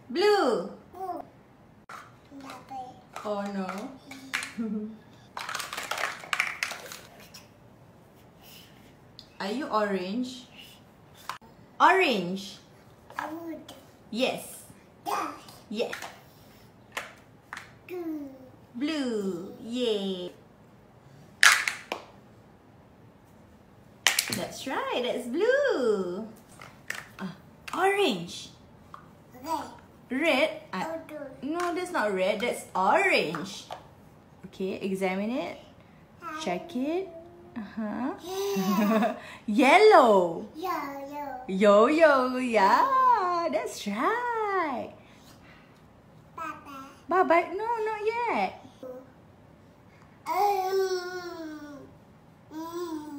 Blue. Oh no. Are you orange? Orange. Yes. Yes. Blue. Yay. That's right. That's blue. Orange. Red. No, that's not red. That's orange. Okay, examine it. Check it. Yellow. Yo-yo. Yeah, that's right. Bye-bye. No, not yet.